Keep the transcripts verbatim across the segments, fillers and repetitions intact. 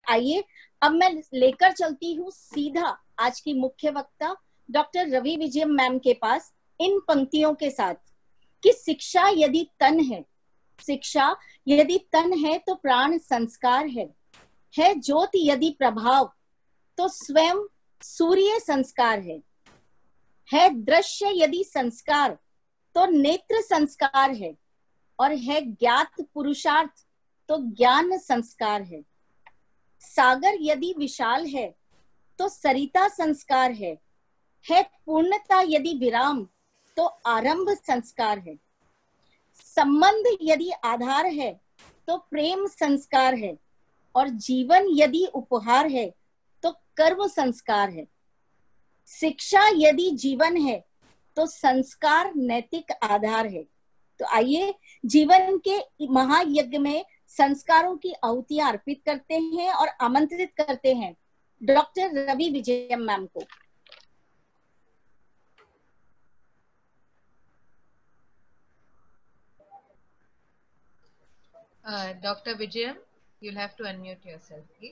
आइए अब मैं लेकर चलती हूँ सीधा आज की मुख्य वक्ता डॉक्टर रवि विजयम मैम के पास इन पंक्तियों के साथ कि शिक्षा यदि तन है, शिक्षा यदि तन है तो प्राण संस्कार है, है ज्योति यदि प्रभाव तो स्वयं सूर्य संस्कार है, है दृश्य यदि संस्कार तो नेत्र संस्कार है, और है ज्ञात पुरुषार्थ तो ज्ञान संस्कार है। सागर यदि विशाल है तो सरिता संस्कार है, है पूर्णता यदि विराम तो आरंभ संस्कार है। संबंध यदि आधार है तो प्रेम संस्कार है, और जीवन यदि उपहार है तो कर्म संस्कार है। शिक्षा यदि जीवन है तो संस्कार नैतिक आधार है। तो आइए जीवन के महायज्ञ में संस्कारों की आहुतियां अर्पित करते हैं और आमंत्रित करते हैं डॉक्टर रवि विजयम मैम को। Uh, Doctor Vijayam, you'll have to unmute yourself, please.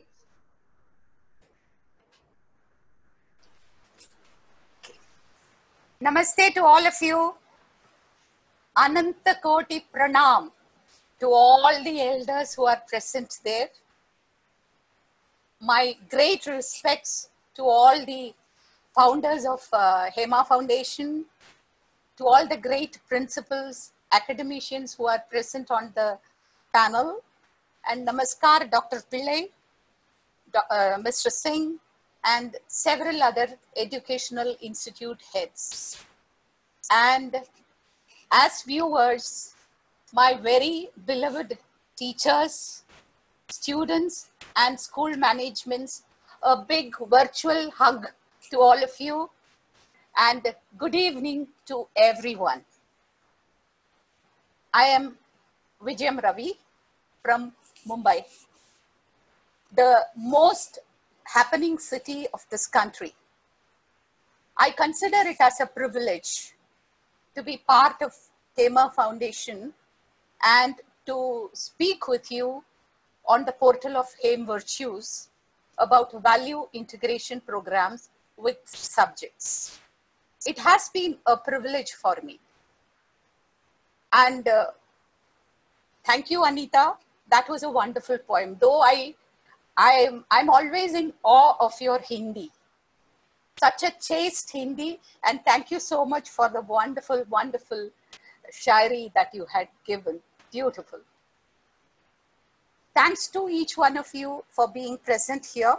Namaste to all of you. Ananta Koti Pranam to all the elders who are present there. My great respects to all the founders of uh, Hema Foundation, to all the great principals, academicians who are present on the panel, and namaskar Doctor Pillai, uh, Mister Singh, and several other educational institute heads. And as viewers, my very beloved teachers, students, and school managements, a big virtual hug to all of you, and good evening to everyone. I am Vijayam Ravi from Mumbai, the most happening city of this country. I consider it as a privilege to be part of Hema Foundation and to speak with you on the portal of Hem Virtues about value integration programs with subjects. It has been a privilege for me. And uh, thank you, Anita. That was a wonderful poem. Though I, I'm, I'm always in awe of your Hindi. Such a chaste Hindi. And thank you so much for the wonderful, wonderful shairi that you had given. Beautiful. Thanks to each one of you for being present here.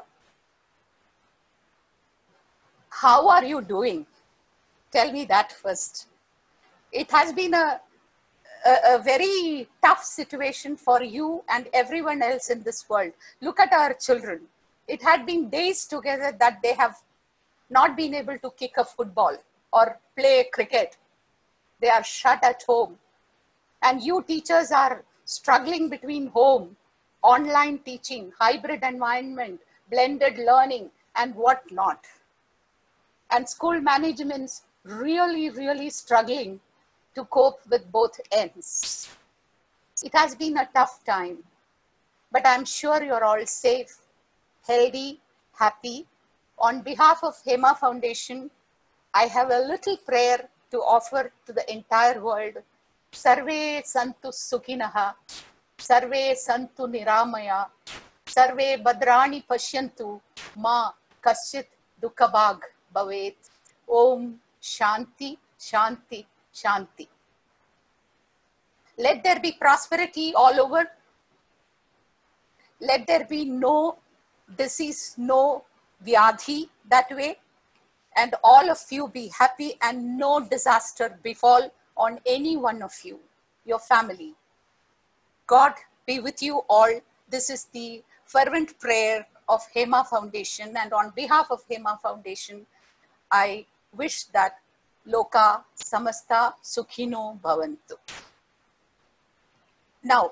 How are you doing? Tell me that first. It has been a, a, a very tough situation for you and everyone else in this world. Look at our children. It had been days together that they have not been able to kick a football or play cricket. They are shut at home. And you teachers are struggling between home, online teaching, hybrid environment, blended learning, and whatnot. And school managements really, really struggling to cope with both ends. It has been a tough time, but I'm sure you're all safe, healthy, happy. On behalf of Hema Foundation, I have a little prayer to offer to the entire world. Sarve santu sukhinaha, sarve santu niramaya, sarve badrani pashyantu, ma kasyit dukkhabhag bhavet. Om Shanti, Shanti, Shanti. Let there be prosperity all over. Let there be no disease, no vyadhi that way. And all of you be happy and no disaster befall on any one of you, your family. God be with you all. This is the fervent prayer of Hema Foundation. And on behalf of Hema Foundation, I wish that Loka Samasta Sukhino Bhavantu. Now,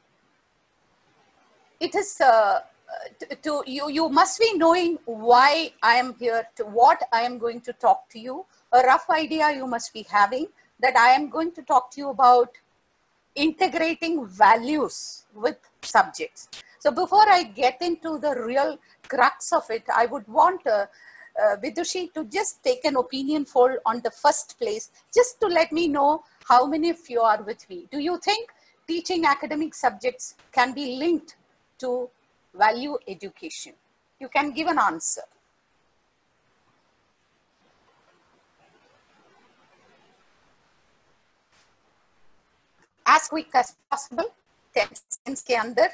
it is uh, to, to you, you must be knowing why I am here, to what I am going to talk to you. A rough idea you must be having that I am going to talk to you about integrating values with subjects. So before I get into the real crux of it, I would want uh, uh, Vidushi to just take an opinion poll on the first place, just to let me know how many of you are with me. Do you think teaching academic subjects can be linked to value education? You can give an answer. As quick as possible, ten seconds के अंदर.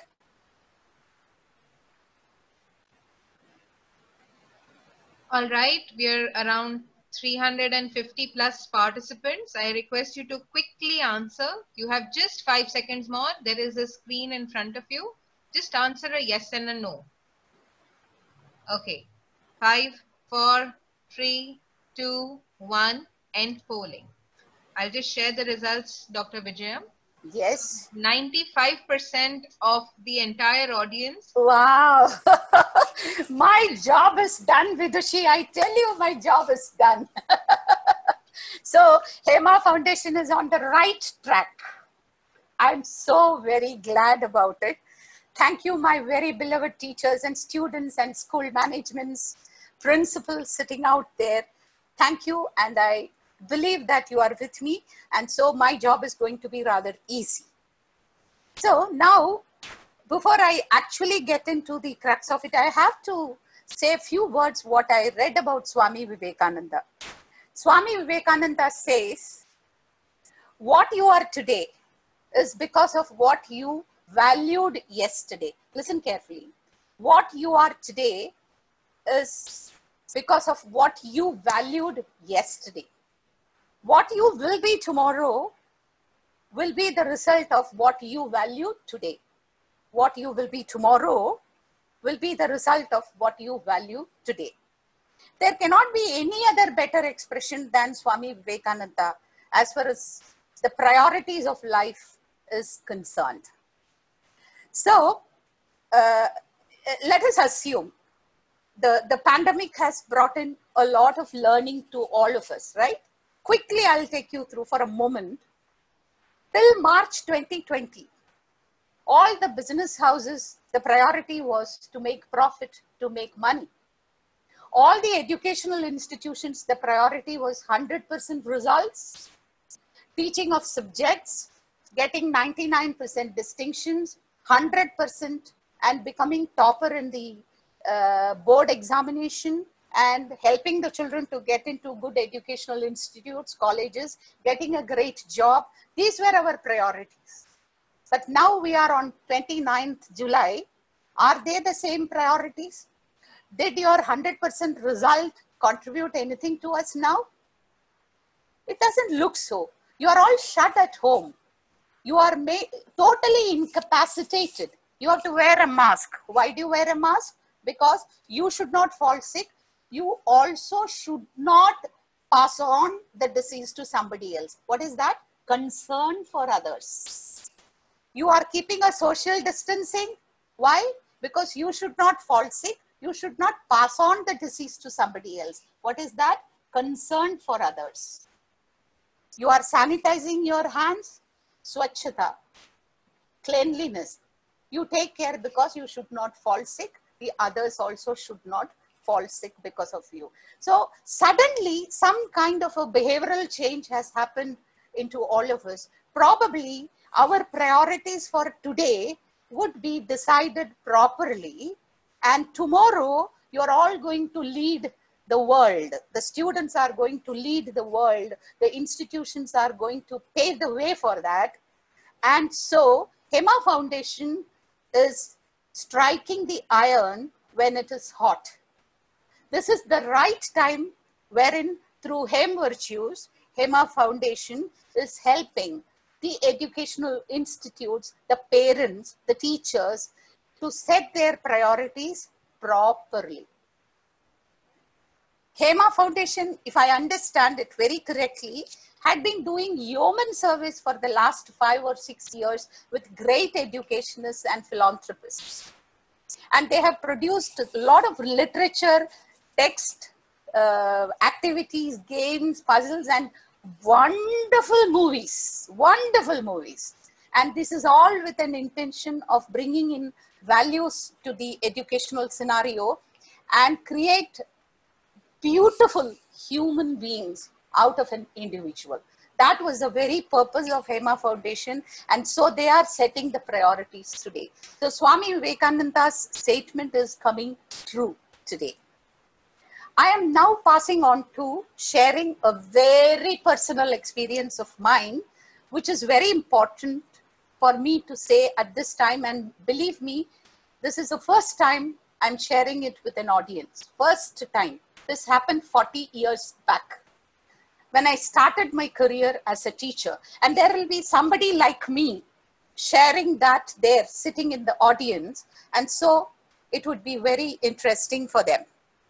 All right, we're around three hundred fifty plus participants. I request you to quickly answer. You have just five seconds more. There is a screen in front of you. Just answer a yes and a no. Okay, five, four, three, two, one, end polling. I'll just share the results, Doctor Vijayam. Yes. ninety-five percent of the entire audience. Wow. My job is done, Vidushi. I tell you, my job is done. So, Hema Foundation is on the right track. I'm so very glad about it. Thank you, my very beloved teachers and students and school managements, principals sitting out there. Thank you. And I believe that you are with me. And so my job is going to be rather easy. So now, before I actually get into the crux of it, I have to say a few words what I read about Swami Vivekananda. Swami Vivekananda says, what you are today is because of what you valued yesterday. Listen carefully. What you are today is because of what you valued yesterday. What you will be tomorrow will be the result of what you value today. What you will be tomorrow will be the result of what you value today. There cannot be any other better expression than Swami Vivekananda as far as the priorities of life is concerned. So, uh, let us assume the, the pandemic has brought in a lot of learning to all of us, right? Quickly, I'll take you through for a moment. Till March twenty twenty, all the business houses, the priority was to make profit, to make money. All the educational institutions, the priority was one hundred percent results, teaching of subjects, getting ninety-nine percent distinctions, one hundred percent, and becoming topper in the uh, board examination, and helping the children to get into good educational institutes, colleges, getting a great job. These were our priorities. But now we are on twenty-ninth July. Are they the same priorities? Did your one hundred percent result contribute anything to us now? It doesn't look so. You are all shut at home. You are totally incapacitated. You have to wear a mask. Why do you wear a mask? Because you should not fall sick. You also should not pass on the disease to somebody else. What is that? Concern for others. You are keeping a social distancing. Why? Because you should not fall sick. You should not pass on the disease to somebody else. What is that? Concern for others. You are sanitizing your hands. Swachhata, cleanliness. You take care because you should not fall sick. The others also should not fall sick because of you. So suddenly some kind of a behavioral change has happened into all of us. Probably our priorities for today would be decided properly, and tomorrow you're all going to lead the world. The students are going to lead the world. The institutions are going to pave the way for that. And so Hema Foundation is striking the iron when it is hot. This is the right time wherein through Hem Virtues, Hema Foundation is helping the educational institutes, the parents, the teachers to set their priorities properly. Hema Foundation, if I understand it very correctly, had been doing yeoman service for the last five or six years with great educationists and philanthropists. And they have produced a lot of literature, text, uh, activities, games, puzzles, and wonderful movies, wonderful movies. And this is all with an intention of bringing in values to the educational scenario and create beautiful human beings out of an individual. That was the very purpose of Hema Foundation, and so they are setting the priorities today. So Swami Vivekananda's statement is coming true today. I am now passing on to sharing a very personal experience of mine, which is very important for me to say at this time, and believe me, this is the first time I'm sharing it with an audience. First time. This happened forty years back when I started my career as a teacher. And there will be somebody like me sharing that there, sitting in the audience. And so it would be very interesting for them.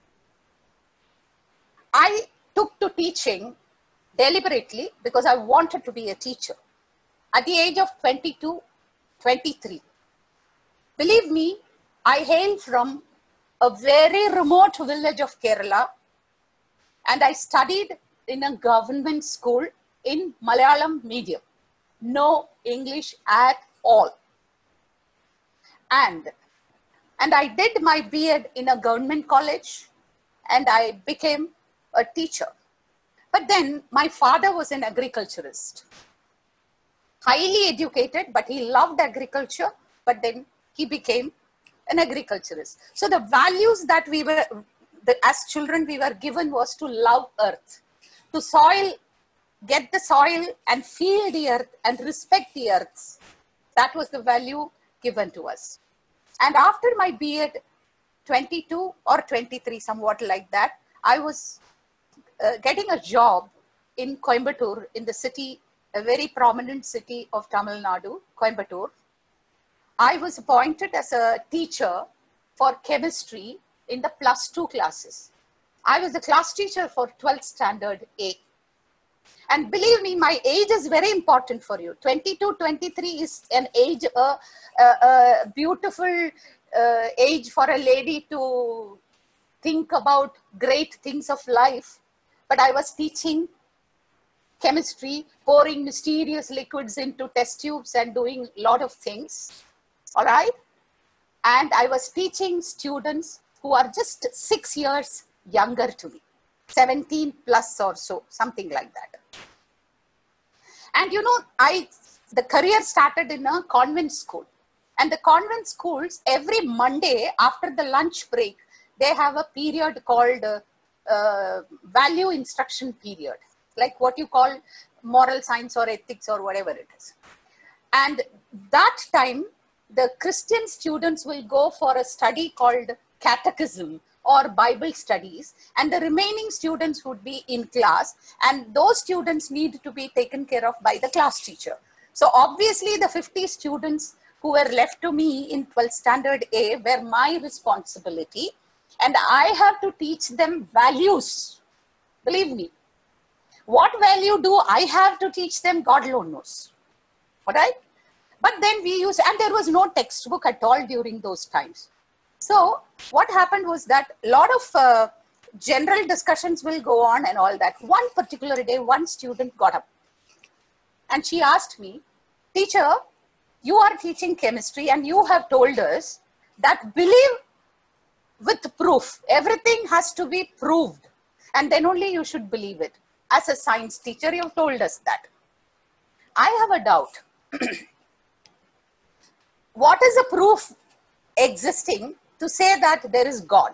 I took to teaching deliberately because I wanted to be a teacher at the age of twenty-two, twenty-three. Believe me, I hail from a very remote village of Kerala, and I studied in a government school in Malayalam medium. No English at all. And, and I did my B Ed in a government college, and I became a teacher. But then my father was an agriculturist, highly educated, but he loved agriculture, but then he became an agriculturist. So the values that we were, the, as children we were given was to love earth, to soil, get the soil and feel the earth and respect the earth. That was the value given to us. And after my B Ed, twenty-two or twenty-three, somewhat like that, I was uh, getting a job in Coimbatore, in the city, a very prominent city of Tamil Nadu, Coimbatore. I was appointed as a teacher for chemistry in the plus two classes. I was the class teacher for twelfth standard A. And believe me, my age is very important for you. twenty-two, twenty-three is an age, a uh, uh, uh, beautiful uh, age for a lady to think about great things of life. But I was teaching chemistry, pouring mysterious liquids into test tubes and doing a lot of things. All right. And I was teaching students who are just six years younger to me, seventeen plus or so, something like that. And you know, I, the career started in a convent school, and the convent schools, every Monday after the lunch break, they have a period called uh, uh, value instruction period, like what you call moral science or ethics or whatever it is. And that time, the Christian students will go for a study called catechism or Bible studies, and the remaining students would be in class, and those students need to be taken care of by the class teacher. So obviously the fifty students who were left to me in twelfth standard A were my responsibility, and I have to teach them values. Believe me, what value do I have to teach them? God alone knows. All right? But then we used, and there was no textbook at all during those times. So what happened was that a lot of uh, general discussions will go on and all that. One particular day, one student got up and she asked me, "Teacher, you are teaching chemistry and you have told us that believe with proof. Everything has to be proved and then only you should believe it. As a science teacher, you've told us that. I have a doubt. What is the proof existing to say that there is God?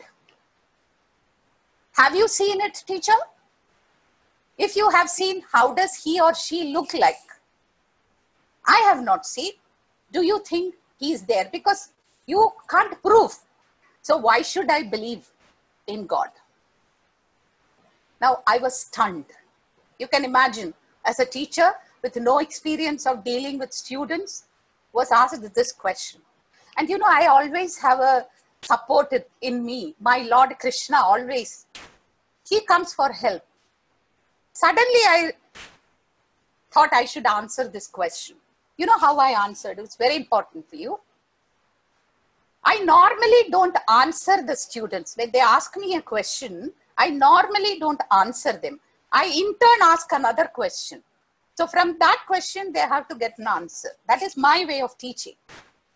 Have you seen it, teacher? If you have seen, how does he or she look like? I have not seen. Do you think he is there? Because you can't prove. So why should I believe in God?" Now I was stunned. You can imagine, as a teacher with no experience of dealing with students, was asked this question. And you know, I always have a support in me. My Lord Krishna always, he comes for help. Suddenly I thought I should answer this question. You know how I answered? It's very important for you. I normally don't answer the students. When they ask me a question, I normally don't answer them. I in turn ask another question. So from that question, they have to get an answer. That is my way of teaching.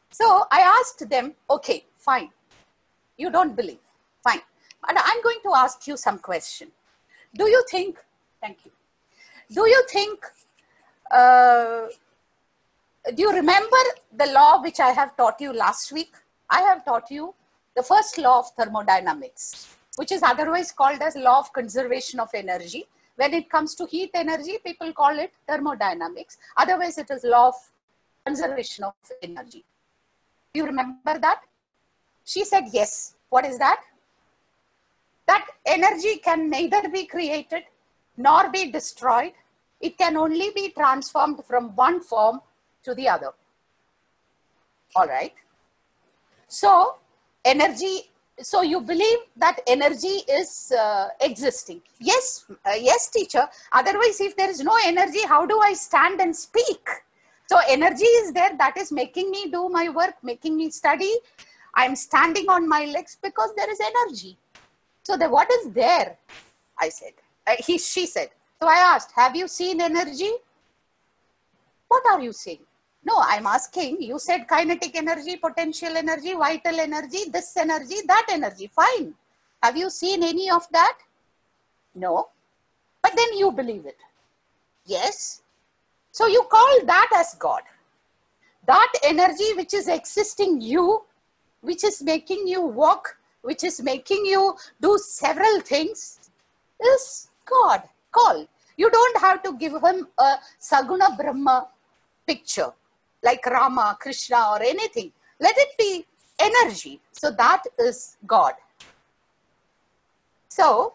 So I asked them, okay, fine. You don't believe, fine. But I'm going to ask you some question. Do you think, thank you. Do you think, uh, do you remember the law which I have taught you last week? I have taught you the first law of thermodynamics, which is otherwise called as law of conservation of energy. When it comes to heat energy, people call it thermodynamics. Otherwise, it is law of conservation of energy. Do you remember that? She said, yes. What is that? That energy can neither be created nor be destroyed. It can only be transformed from one form to the other. All right. So, energy, so you believe that energy is uh, existing. Yes, uh, yes, teacher. Otherwise, if there is no energy, how do I stand and speak? So, energy is there, that is making me do my work, making me study. I'm standing on my legs because there is energy. So, the, what is there? I said, uh, he, she said. So, I asked, have you seen energy? What are you saying? No, I'm asking, you said kinetic energy, potential energy, vital energy, this energy, that energy. Fine. Have you seen any of that? No. But then you believe it. Yes. So you call that as God. That energy which is existing you, which is making you walk, which is making you do several things, is God. Call. You don't have to give him a Saguna Brahma picture like Rama, Krishna or anything. Let it be energy. So that is God. So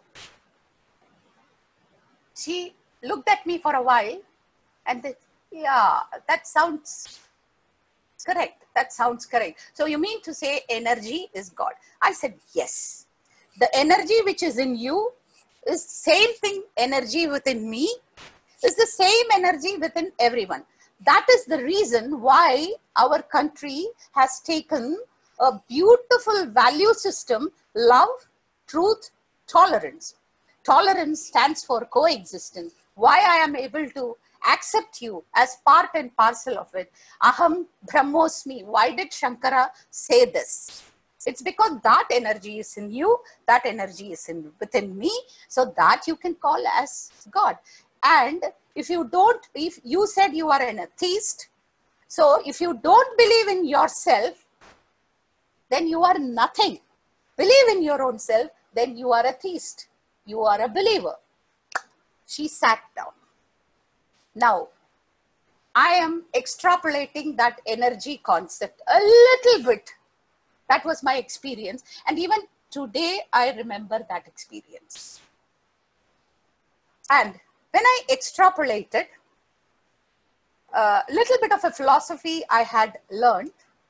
she looked at me for a while and said, yeah, that sounds correct. That sounds correct. So you mean to say energy is God? I said, yes. The energy which is in you is same thing, energy within me is the same energy within everyone. That is the reason why our country has taken a beautiful value system, love, truth, tolerance. Tolerance stands for coexistence. Why I am able to accept you as part and parcel of it. Aham Brahmosmi. Why did Shankara say this? It's because that energy is in you, that energy is in within me, so that you can call as God. And if you don't, if you said you are an atheist, so if you don't believe in yourself, then you are nothing. Believe in your own self, then you are a theist. You are a believer. She sat down. Now, I am extrapolating that energy concept a little bit. That was my experience. And even today, I remember that experience. And when I extrapolated, a little bit of a philosophy I had learned.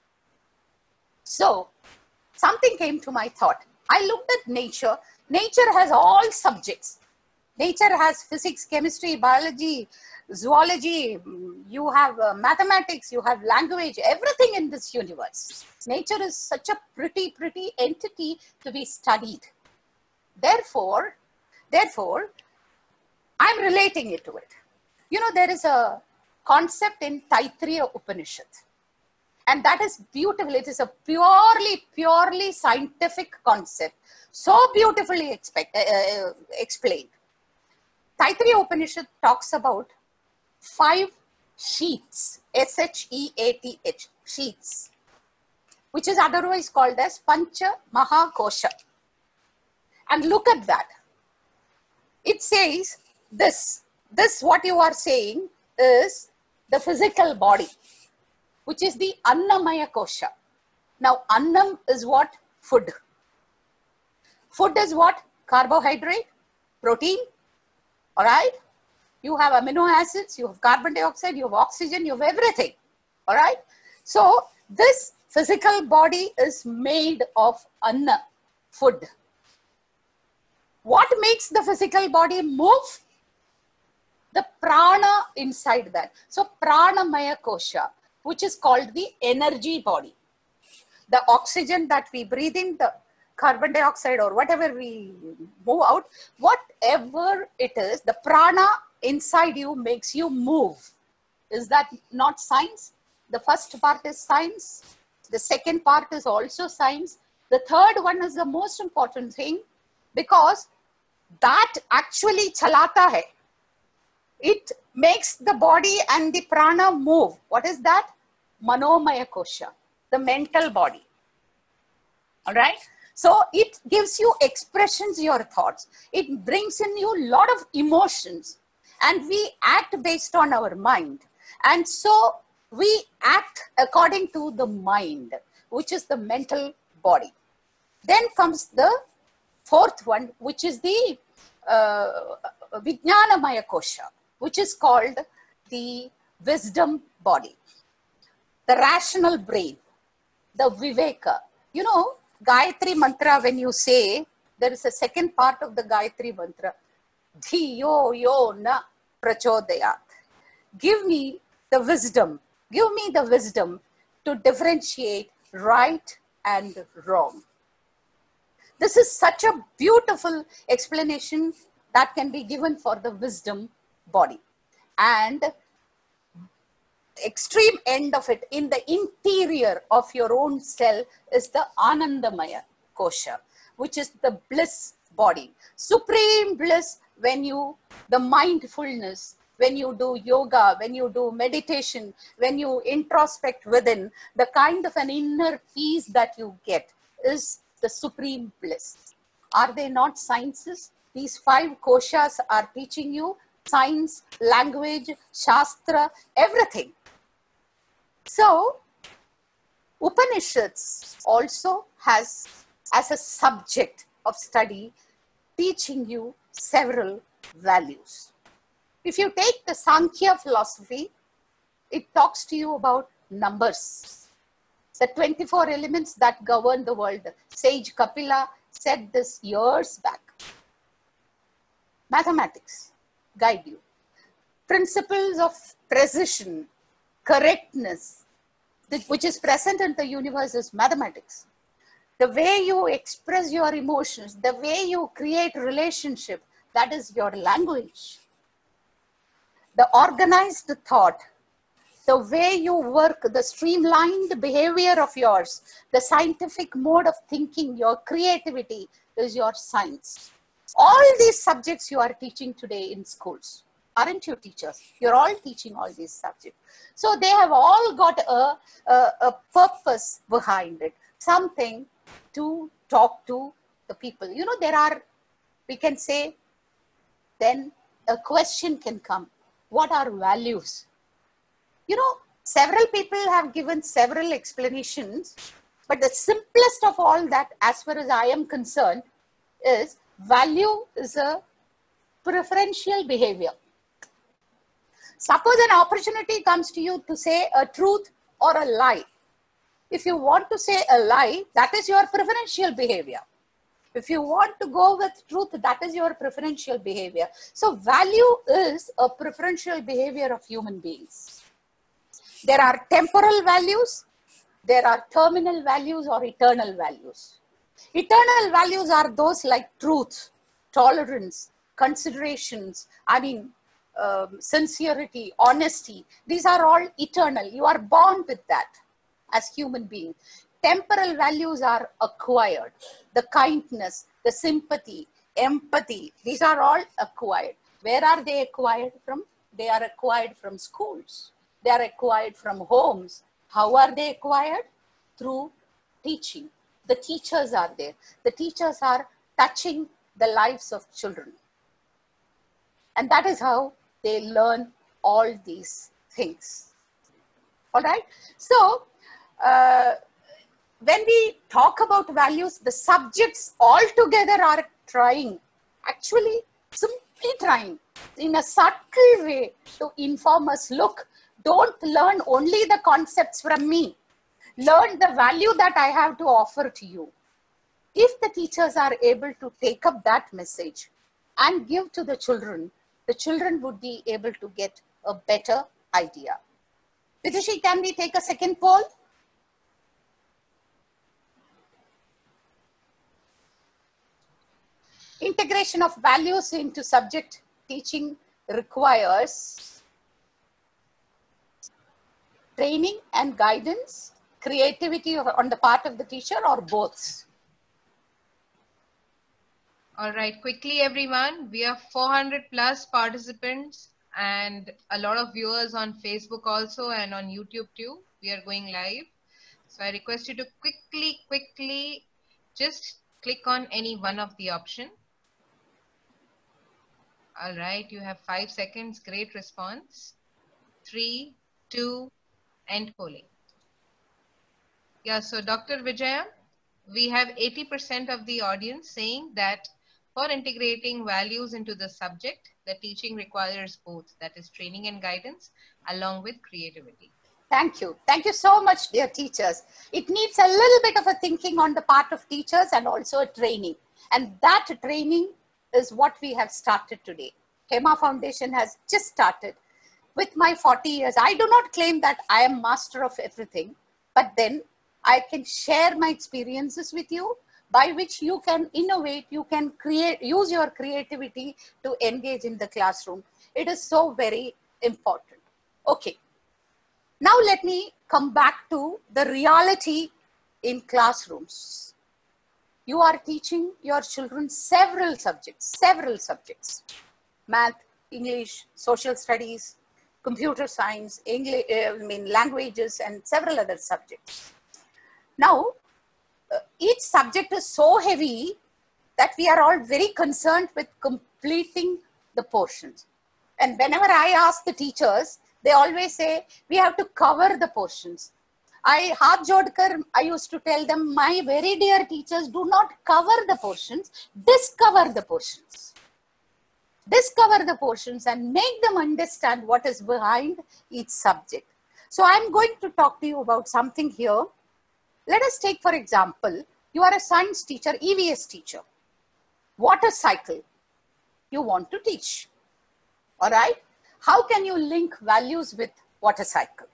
So, something came to my thought. I looked at nature. Nature has all subjects. Nature has physics, chemistry, biology, zoology, you have uh, mathematics, you have language, everything in this universe. Nature is such a pretty, pretty entity to be studied. Therefore, therefore, I'm relating it to it. You know, there is a concept in Taittiriya Upanishad, and that is beautiful. It is a purely, purely scientific concept, so beautifully expect, uh, explained. Taittiriya Upanishad talks about five sheets, S H E A T H, sheets, which is otherwise called as Pancha Mahakosha. And look at that. It says this, this what you are saying is the physical body, which is the Annamaya Kosha. Now, Annam is what? Food. Food is what? Carbohydrate, protein, all right? You have amino acids, you have carbon dioxide, you have oxygen, you have everything, all right? So, this physical body is made of Anna, food. What makes the physical body move? The prana inside that. So, Pranamaya Kosha, which is called the energy body. The oxygen that we breathe in, the carbon dioxide or whatever we move out, whatever it is, the prana inside you makes you move. Is that not science? The first part is science. The second part is also science. The third one is the most important thing, because that actually chalata hai. It makes the body and the prana move. What is that? Manomaya kosha, the mental body. All right. So it gives you expressions, your thoughts. It brings in you a lot of emotions, and we act based on our mind. And so we act according to the mind, which is the mental body. Then comes the fourth one, which is the uh, Vijnanamaya Kosha, which is called the wisdom body, the rational brain, the Viveka. You know, Gayatri Mantra, when you say, there is a second part of the Gayatri Mantra, Dhiyo yo na prachodayat. Give me the wisdom, give me the wisdom to differentiate right and wrong. This is such a beautiful explanation that can be given for the wisdom body. And extreme end of it, in the interior of your own cell, is the Anandamaya Kosha, which is the bliss body. Supreme bliss when you, the mindfulness, when you do yoga, when you do meditation, when you introspect within, the kind of an inner peace that you get is the supreme bliss. Are they not sciences? These five koshas are teaching you science, language, shastra, everything. So, Upanishads also has, as a subject of study, teaching you several values. If you take the Sankhya philosophy, it talks to you about numbers, the twenty-four elements that govern the world. Sage Kapila said this years back. Mathematics guide you. Principles of precision, correctness, which is present in the universe, is mathematics. The way you express your emotions, the way you create relationship, that is your language. The organized thought, the way you work, the streamlined behavior of yours, the scientific mode of thinking, your creativity is your science. All these subjects you are teaching today in schools. Aren't you teachers? You're all teaching all these subjects. So they have all got a, a, a purpose behind it, something to talk to the people. You know, there are, we can say, then a question can come. What are values? You know, several people have given several explanations, but the simplest of all that, as far as I am concerned, is value is a preferential behavior. Suppose an opportunity comes to you to say a truth or a lie. If you want to say a lie, that is your preferential behavior. If you want to go with truth, that is your preferential behavior. So value is a preferential behavior of human beings. There are temporal values, there are terminal values or eternal values. Eternal values are those like truth, tolerance, considerations, I mean, um, sincerity, honesty. These are all eternal. You are born with that as human beings. Temporal values are acquired. The kindness, the sympathy, empathy, these are all acquired. Where are they acquired from? They are acquired from schools. They are acquired from homes. How are they acquired? Through teaching. The teachers are there. The teachers are touching the lives of children. And that is how they learn all these things. All right. So, uh, when we talk about values, the subjects altogether are trying, actually simply trying in a subtle way to inform us, look, don't learn only the concepts from me. Learn the value that I have to offer to you. If the teachers are able to take up that message and give to the children, the children would be able to get a better idea. Vidushi, can we take a second poll? Integration of values into subject teaching requires training and guidance, creativity on the part of the teacher, or both? All right, quickly everyone, we have four hundred plus participants and a lot of viewers on Facebook also and on YouTube too. We are going live. So I request you to quickly, quickly just click on any one of the option. All right, you have five seconds. Great response. Three, two, end polling. Yeah, so Doctor Vijaya, we have eighty percent of the audience saying that for integrating values into the subject, the teaching requires both, that is training and guidance, along with creativity. Thank you. Thank you so much, dear teachers. It needs a little bit of a thinking on the part of teachers and also a training. And that training is what we have started today. Hema Foundation has just started. With my forty years, I do not claim that I am master of everything, but then I can share my experiences with you, by which you can innovate, you can create, use your creativity to engage in the classroom. It is so very important. Okay. Now let me come back to the reality in classrooms. You are teaching your children several subjects, several subjects. Math, English, social studies, computer science, English, uh, I mean languages, and several other subjects. Now, uh, each subject is so heavy that we are all very concerned with completing the portions. And whenever I ask the teachers, they always say, we have to cover the portions. I, Haath Jodkar, I used to tell them, my very dear teachers, do not cover the portions, discover the portions. Discover the portions and make them understand what is behind each subject. So I'm going to talk to you about something here. Let us take, for example, you are a science teacher, E V S teacher. Water cycle you want to teach. All right. How can you link values with water cycle?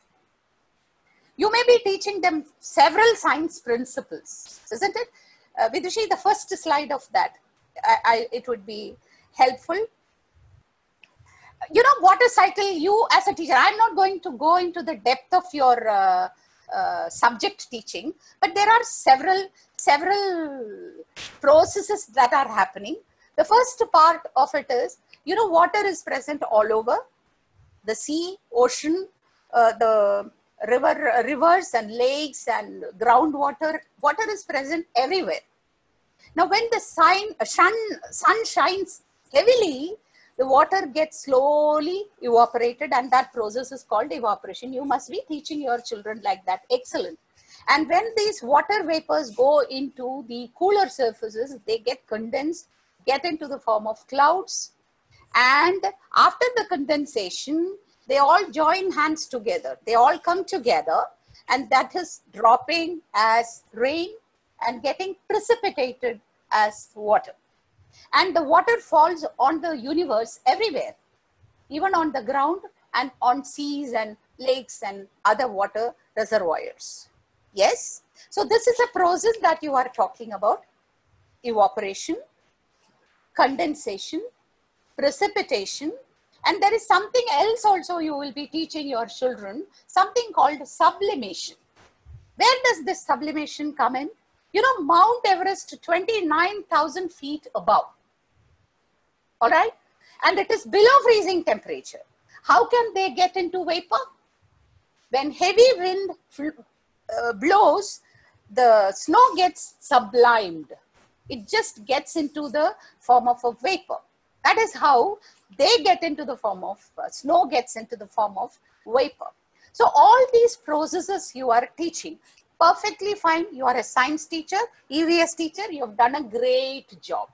You may be teaching them several science principles, isn't it? Uh, Vidushi, the first slide of that, I, I, it would be helpful. You know, water cycle, you as a teacher, I'm not going to go into the depth of your uh, uh, subject teaching, but there are several, several processes that are happening. The first part of it is, you know, water is present all over. The sea, ocean, uh, the river, rivers and lakes and groundwater, water is present everywhere. Now, when the sun, sun, sun shines heavily, the water gets slowly evaporated, and that process is called evaporation. You must be teaching your children like that. Excellent. And when these water vapors go into the cooler surfaces, they get condensed, get into the form of clouds. And after the condensation, they all join hands together. They all come together, and that is dropping as rain and getting precipitated as water. And the water falls on the universe everywhere, even on the ground and on seas and lakes and other water reservoirs. Yes? So this is a process that you are talking about: evaporation, condensation, precipitation. And there is something else also you will be teaching your children, something called sublimation. Where does this sublimation come in? You know, Mount Everest, twenty-nine thousand feet above. All right. And it is below freezing temperature. How can they get into vapor? When heavy wind uh, blows, the snow gets sublimed. It just gets into the form of a vapor. That is how they get into the form of, uh, snow gets into the form of vapor. So all these processes you are teaching, perfectly fine. You are a science teacher, E V S teacher, you have done a great job.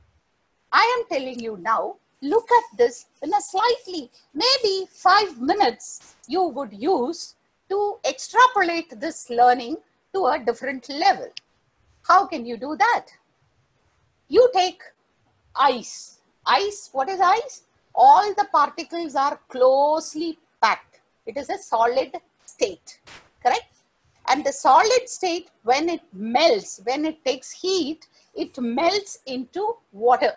I am telling you now, look at this in a slightly, maybe five minutes you would use to extrapolate this learning to a different level. How can you do that? You take ice. Ice, what is ice? All the particles are closely packed. It is a solid state, correct? And the solid state, when it melts, when it takes heat, it melts into water.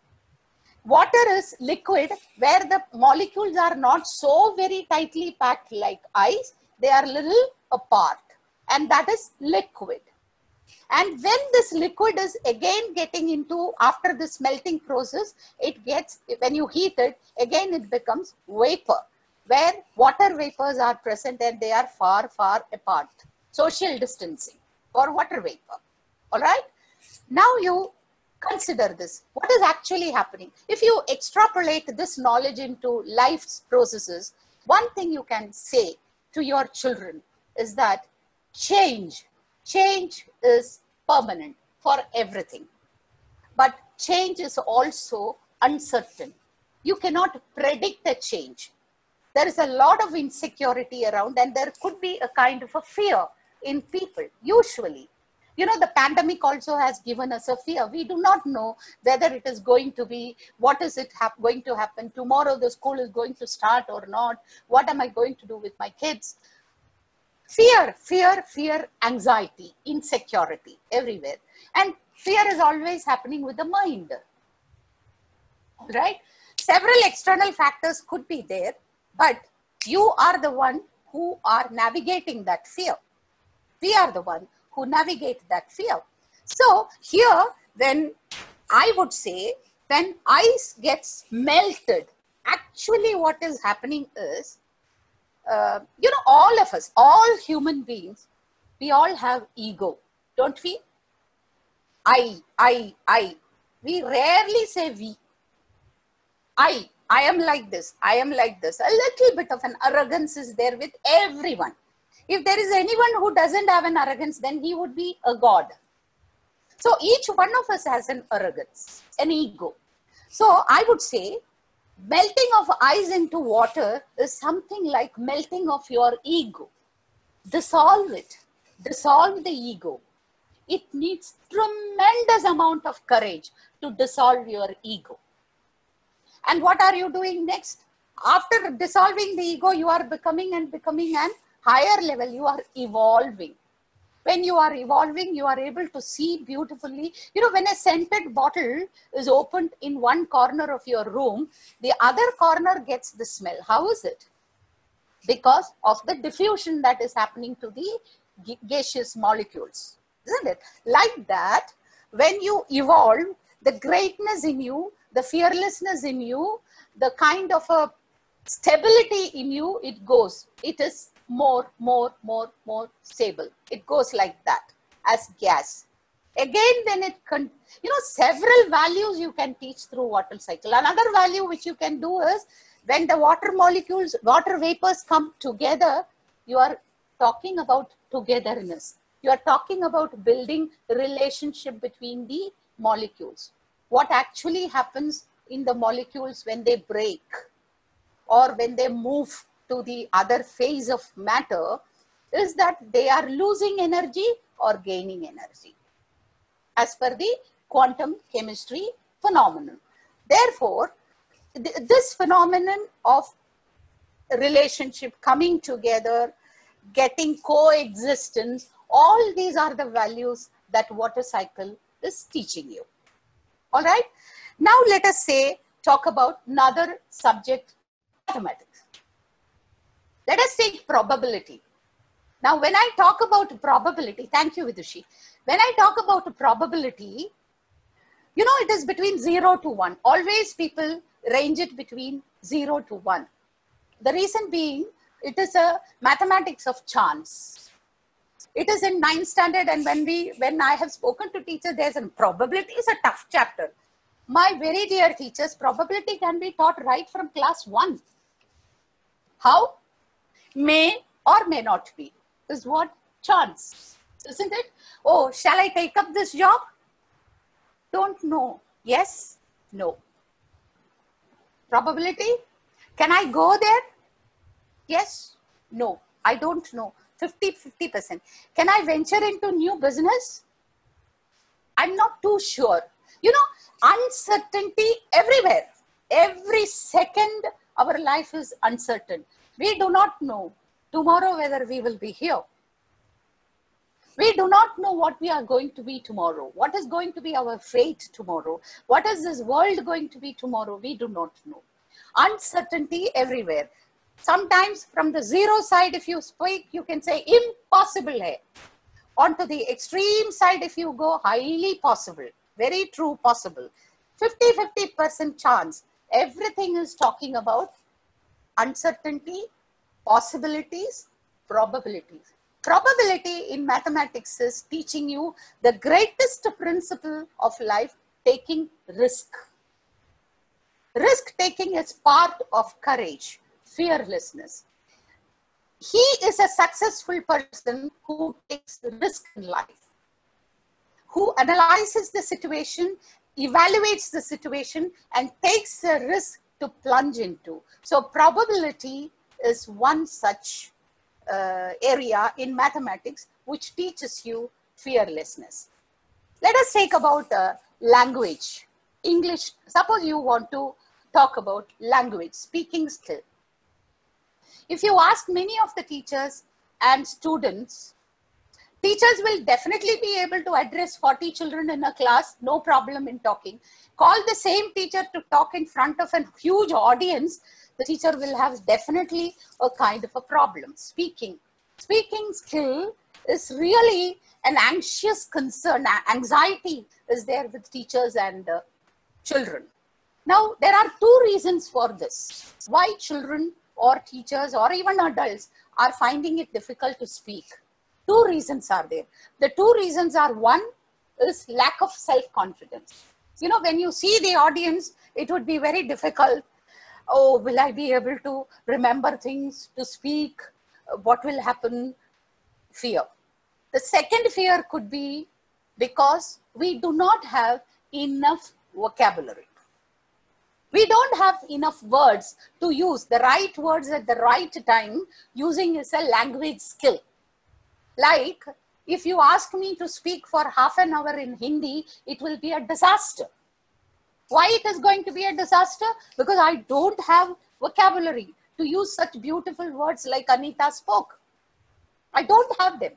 Water is liquid where the molecules are not so very tightly packed like ice. They are little apart. and that is liquid. And when this liquid is again getting into, after this melting process, it gets, when you heat it, again it becomes vapor, where water vapors are present and they are far, far apart. Social distancing for water vapor. All right. Now you consider this. What is actually happening? If you extrapolate this knowledge into life's processes, one thing you can say to your children is that change, change is permanent for everything. But change is also uncertain. You cannot predict a change. There is a lot of insecurity around, and there could be a kind of a fear in people, usually. You know, the pandemic also has given us a fear. We do not know whether it is going to be, what is it going to happen? Tomorrow the school is going to start or not. What am I going to do with my kids? Fear, fear, fear, anxiety, insecurity everywhere. And fear is always happening with the mind, right? Several external factors could be there, but you are the one who are navigating that fear. We are the one who navigate that fear. So here, when I would say, when ice gets melted, actually what is happening is, uh, you know, all of us, all human beings, we all have ego, don't we? I, I, I. We rarely say we. I, I am like this, I am like this. A little bit of an arrogance is there with everyone. If there is anyone who doesn't have an arrogance, then he would be a god. So each one of us has an arrogance, an ego. So I would say melting of ice into water is something like melting of your ego. Dissolve it, dissolve the ego. It needs tremendous amount of courage to dissolve your ego. And what are you doing next? After dissolving the ego, you are becoming and becoming an higher level, you are evolving. When you are evolving, you are able to see beautifully. You know, when a scented bottle is opened in one corner of your room, the other corner gets the smell. How is it? Because of the diffusion that is happening to the gaseous molecules, isn't it? Like that, when you evolve, the greatness in you, the fearlessness in you, the kind of a stability in you, it goes. It is more, more, more, more stable. It goes like that as gas. Again, when it, con you know, several values you can teach through water cycle. Another value which you can do is when the water molecules, water vapors come together, you are talking about togetherness. You are talking about building a relationship between the molecules. What actually happens in the molecules when they break or when they move to the other phase of matter is that they are losing energy or gaining energy as per the quantum chemistry phenomenon. Therefore, th this phenomenon of relationship coming together, getting coexistence, all these are the values that water cycle is teaching you. All right. Now let us say, talk about another subject, mathematics. Let us take probability. Now, when I talk about probability, thank you, Vidushi. When I talk about probability, you know, it is between zero to one. Always people range it between zero to one. The reason being, it is a mathematics of chance. It is in ninth standard, and when we, when I have spoken to teachers, there's a probability is a tough chapter. My very dear teachers, probability can be taught right from class one. How? May or may not be is what? Chance, isn't it? Oh, shall I take up this job? Don't know. Yes, no. Probability? Can I go there? Yes, no. I don't know. fifty fifty percent. Can I venture into new business? I'm not too sure. You know, uncertainty everywhere. Every second our life is uncertain. We do not know tomorrow whether we will be here. We do not know what we are going to be tomorrow. What is going to be our fate tomorrow? What is this world going to be tomorrow? We do not know. Uncertainty everywhere. Sometimes from the zero side, if you speak, you can say impossible hai. onto the extreme side, if you go, highly possible, very true possible. fifty fifty percent chance. Everything is talking about uncertainty, possibilities, probabilities. Probability in mathematics is teaching you the greatest principle of life, taking risk. Risk taking is part of courage, fearlessness. He is a successful person who takes risk in life, who analyzes the situation, evaluates the situation, and takes a risk to plunge into. So probability is one such uh, area in mathematics which teaches you fearlessness. Let us take about uh, language, English. Suppose you want to talk about language, speaking skill. If you ask many of the teachers and students, teachers will definitely be able to address forty children in a class, no problem in talking. Call the same teacher to talk in front of a huge audience, the teacher will have definitely a kind of a problem. Speaking. Speaking skill is really an anxious concern, anxiety is there with teachers and uh, children. Now, there are two reasons for this. Why children or teachers or even adults are finding it difficult to speak. Two reasons are there. The two reasons are, one is lack of self-confidence. You know, when you see the audience, it would be very difficult. Oh, will I be able to remember things, to speak? What will happen? Fear. The second fear could be because we do not have enough vocabulary. We don't have enough words to use, the right words at the right time. Using is a language skill. Like, if you ask me to speak for half an hour in Hindi, it will be a disaster. Why it is going to be a disaster? Because I don't have vocabulary to use such beautiful words like Anita spoke. I don't have them.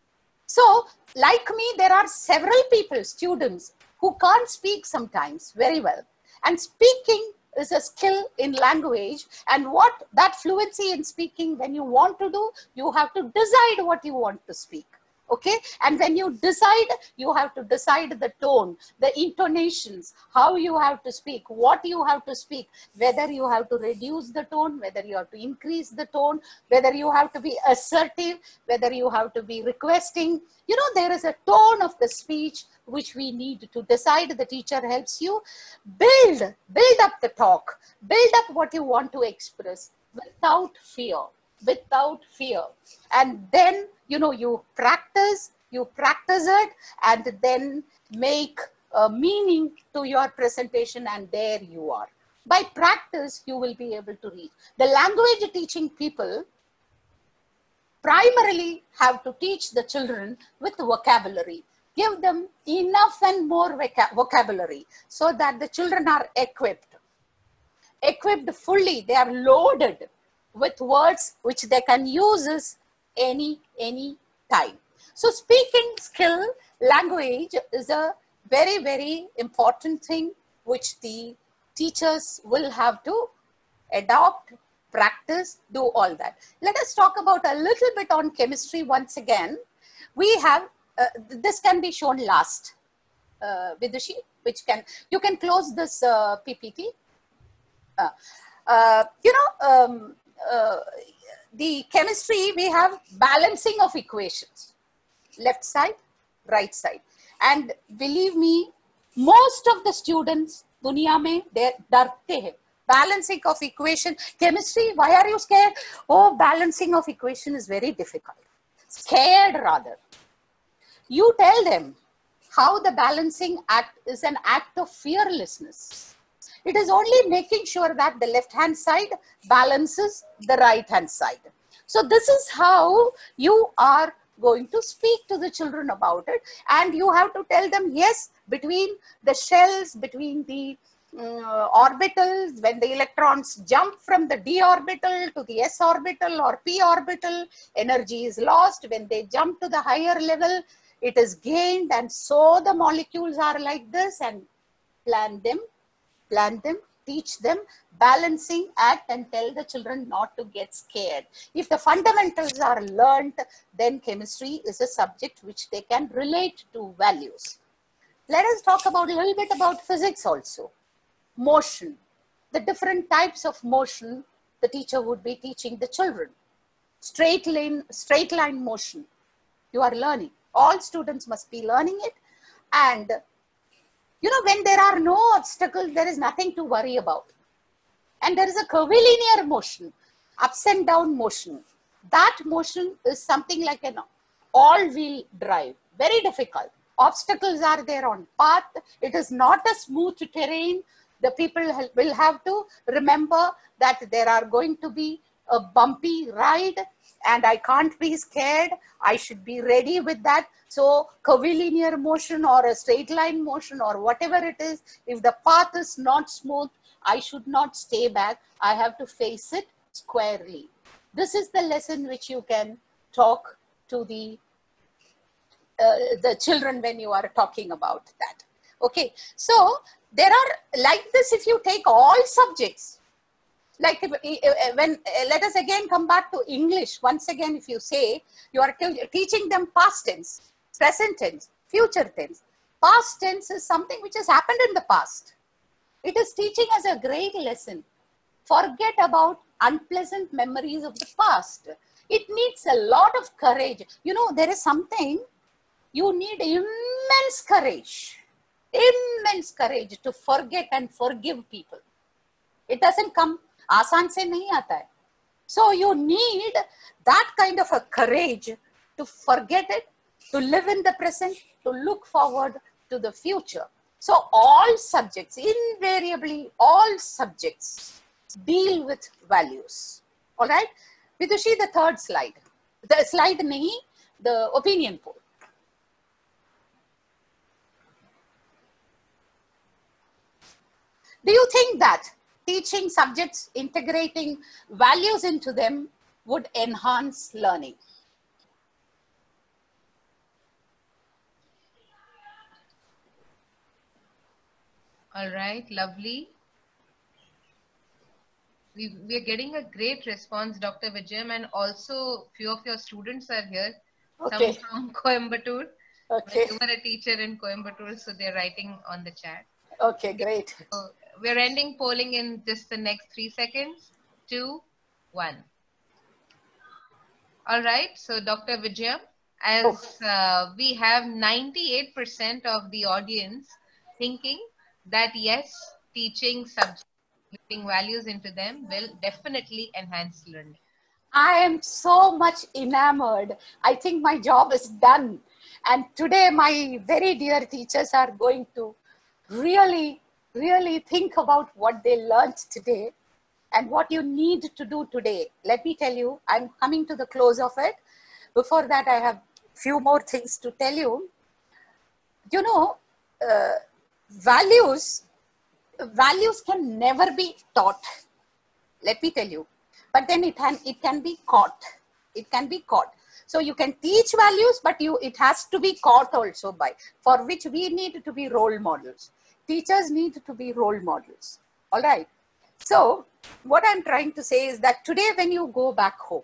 So, like me, there are several people, students, who can't speak sometimes very well. And speaking is a skill in language, and what that fluency in speaking, when you want to do, you have to decide what you want to speak. Okay, and when you decide, you have to decide the tone, the intonations, how you have to speak, what you have to speak, whether you have to reduce the tone, whether you have to increase the tone, whether you have to be assertive, whether you have to be requesting. You know, there is a tone of the speech which we need to decide. The teacher helps you build, build up the talk, build up what you want to express without fear, without fear. And then, you know, you practice, you practice it, and then make a meaning to your presentation, and there you are. By practice, you will be able to read. The language teaching people primarily have to teach the children with vocabulary. Give them enough and more voca vocabulary so that the children are equipped. Equipped fully, they are loaded with words which they can use any, any time. So speaking skill, language is a very, very important thing which the teachers will have to adopt, practice, do all that. Let us talk about a little bit on chemistry once again. We have, uh, this can be shown last, uh, Vidushi, which can, you can close this uh, P P T. Uh, uh, you know, um, uh, the chemistry, we have balancing of equations, left side, right side. And believe me, most of the students, dunya mein, they darte hai. Balancing of equation, chemistry, why are you scared? Oh, balancing of equation is very difficult. Scared rather. You tell them how the balancing act is an act of fearlessness. It is only making sure that the left hand side balances the right hand side. So this is how you are going to speak to the children about it. And you have to tell them, yes, between the shells, between the uh, orbitals, when the electrons jump from the d orbital to the s orbital or p orbital, energy is lost. When they jump to the higher level, it is gained. And so the molecules are like this, and plan them, plan them, teach them balancing act and tell the children not to get scared. If the fundamentals are learned, then chemistry is a subject which they can relate to values. Let us talk about a little bit about physics also. Motion, the different types of motion the teacher would be teaching the children. Straight line, straight line motion, you are learning. All students must be learning it. And you know, when there are no obstacles, there is nothing to worry about. And there is a curvilinear motion, ups and down motion. That motion is something like an all-wheel drive, very difficult. Obstacles are there on path. It is not a smooth terrain. The people will have to remember that there are going to be a bumpy ride and I can't be scared. I should be ready with that. So curvilinear motion or a straight line motion or whatever it is, if the path is not smooth, I should not stay back. I have to face it squarely. This is the lesson which you can talk to the, uh, the children when you are talking about that. Okay, so there are like this, if you take all subjects, like when, let us again come back to English. Once again, if you say you are teaching them past tense, present tense, future tense. Past tense is something which has happened in the past. It is teaching us a great lesson. Forget about unpleasant memories of the past. It needs a lot of courage. You know, there is something, you need immense courage, immense courage to forget and forgive people. It doesn't come, आसान से नहीं आता है. So you need that kind of a courage to forget it, to live in the present, to look forward to the future. So all subjects, invariably all subjects deal with values. All right. Vidushi, the third slide. The slide nahi, the opinion poll. Do you think that teaching subjects, integrating values into them would enhance learning? All right, lovely. We, we are getting a great response, Doctor Vijayam, and also few of your students are here. Okay. Some from Coimbatore. Okay. You were a teacher in Coimbatore, so they're writing on the chat. Okay, great. So we're ending polling in just the next three seconds. Two, one. All right. So Doctor Vijayam, as uh, we have ninety-eight percent of the audience thinking that yes, teaching subjects, putting values into them will definitely enhance learning. I am so much enamored. I think my job is done. And today my very dear teachers are going to really, really think about what they learned today and what you need to do today. Let me tell you, I'm coming to the close of it. Before that, I have few more things to tell you. You know, uh, values, values can never be taught. Let me tell you, but then it can, it can be caught. It can be caught. So you can teach values, but you, it has to be caught also by, for which we need to be role models. Teachers need to be role models. All right. So what I'm trying to say is that today when you go back home,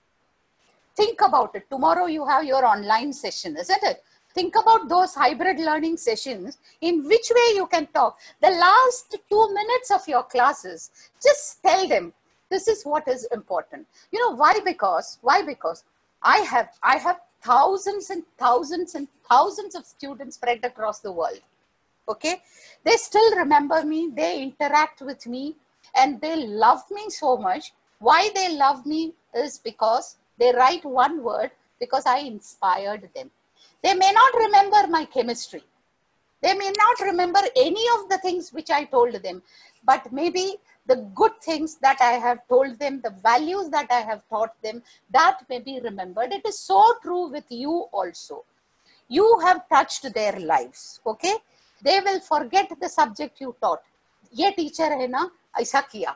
think about it. Tomorrow you have your online session, isn't it? Think about those hybrid learning sessions, in which way you can talk. The last two minutes of your classes, just tell them, this is what is important. You know, why? Because, why? Because I have, I have thousands and thousands and thousands of students spread across the world. Okay. They still remember me. They interact with me and they love me so much. Why they love me is because they write one word, because I inspired them. They may not remember my chemistry. They may not remember any of the things which I told them, but maybe the good things that I have told them, the values that I have taught them, that may be remembered. It is so true with you also. You have touched their lives, okay? They will forget the subject you taught. Ye teacher hai na, aisa kiya.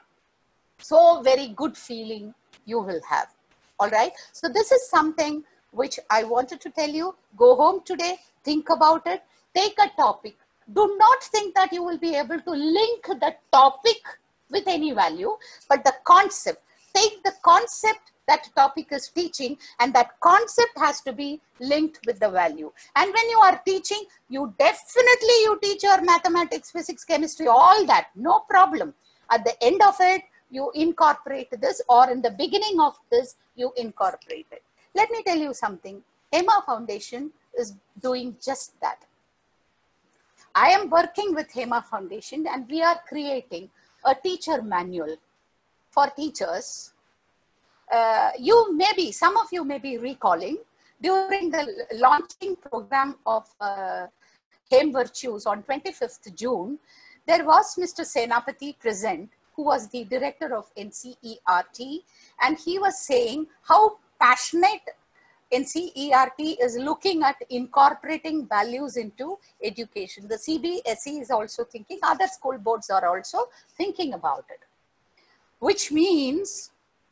So very good feeling you will have. All right. So this is something which I wanted to tell you. Go home today, think about it, take a topic Do not think that you will be able to link the topic with any value, but the concept. Take the concept that topic is teaching, and that concept has to be linked with the value. And when you are teaching, you definitely, you teach your mathematics, physics, chemistry, all that, no problem. At the end of it, you incorporate this, or in the beginning of this, you incorporate it. Let me tell you something. Hema Foundation is doing just that. I am working with Hema Foundation, and we are creating a teacher manual for teachers. Uh, you may be, some of you may be recalling, during the launching program of uh, Hem Virtues on twenty-fifth June, there was Mister Senapati present, who was the director of N C E R T, and he was saying how passionate N C E R T is looking at incorporating values into education. The C B S E is also thinking, other school boards are also thinking about it, which means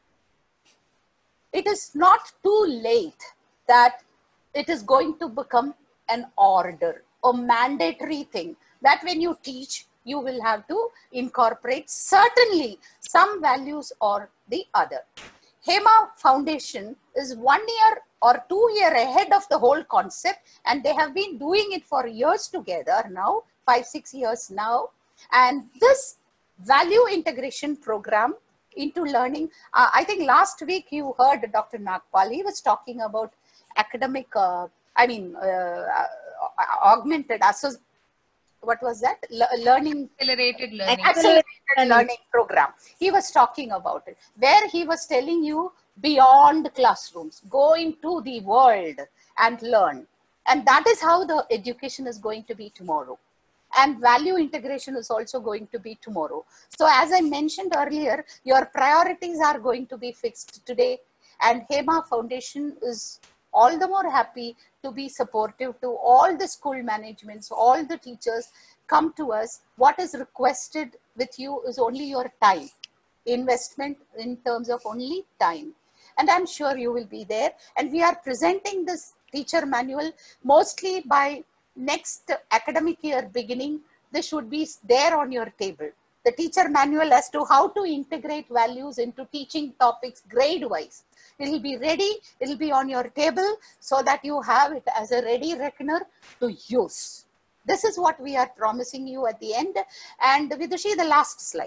it is not too late that it is going to become an order, a mandatory thing, that when you teach, you will have to incorporate certainly some values or the other. Hema Foundation is one year or two year ahead of the whole concept, and they have been doing it for years together now, five, six years now. And this value integration program into learning, uh, I think last week you heard Doctor Nagpal, he was talking about academic, uh, I mean, uh, augmented, associated, what was that? Le learning. Accelerated learning. Accelerated learning program. He was talking about it, where he was telling you beyond classrooms, go into the world and learn. And that is how the education is going to be tomorrow. And value integration is also going to be tomorrow. So as I mentioned earlier, your priorities are going to be fixed today. And Hema Foundation is all the more happy to be supportive to all the school managements, all the teachers. Come to us. What is requested with you is only your time, investment in terms of only time. And I'm sure you will be there. And we are presenting this teacher manual mostly by next academic year beginning. This should be there on your table. The teacher manual as to how to integrate values into teaching topics grade wise. It will be ready, it will be on your table so that you have it as a ready reckoner to use. This is what we are promising you at the end. And Vidushi, the last slide.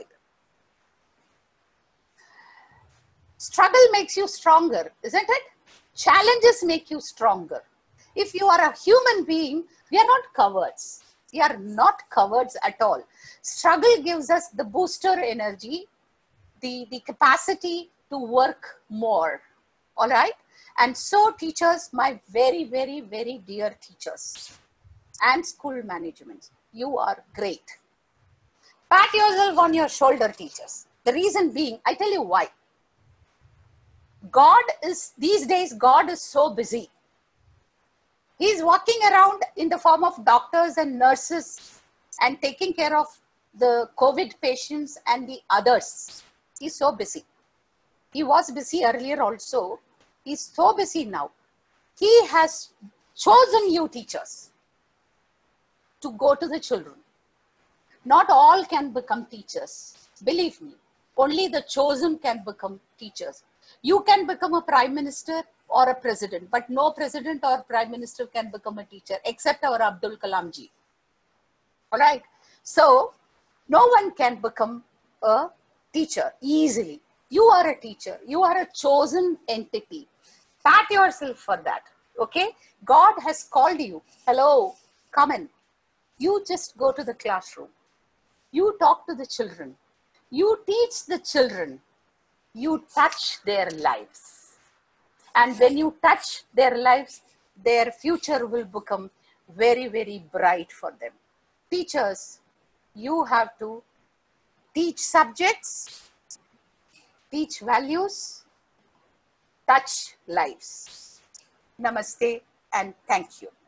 Struggle makes you stronger, isn't it? Challenges make you stronger. If you are a human being, we are not cowards. We are not cowards at all. Struggle gives us the booster energy, the, the capacity to work more. All right. And so teachers, my very, very, very dear teachers and school management, you are great. Pat yourself on your shoulder, teachers. The reason being, I tell you why. God is, these days, God is so busy. He's walking around in the form of doctors and nurses and taking care of the COVID patients and the others. He's so busy. He was busy earlier also. He's so busy now. He has chosen you teachers to go to the children. Not all can become teachers. Believe me, only the chosen can become teachers. You can become a prime minister or a president, but no president or prime minister can become a teacher except our Abdul Kalam ji. All right. So no one can become a teacher easily. You are a teacher. You are a chosen entity. Pat yourself for that. Okay. God has called you. Hello, come in. You just go to the classroom. You talk to the children. You teach the children. You touch their lives. And when you touch their lives, their future will become very, very bright for them. Teachers, you have to teach subjects, teach values, touch lives. Namaste and thank you.